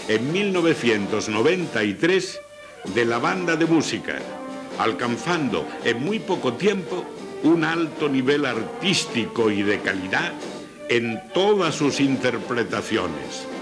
en 1993 de la banda de música, alcanzando en muy poco tiempo un alto nivel artístico y de calidad en todas sus interpretaciones.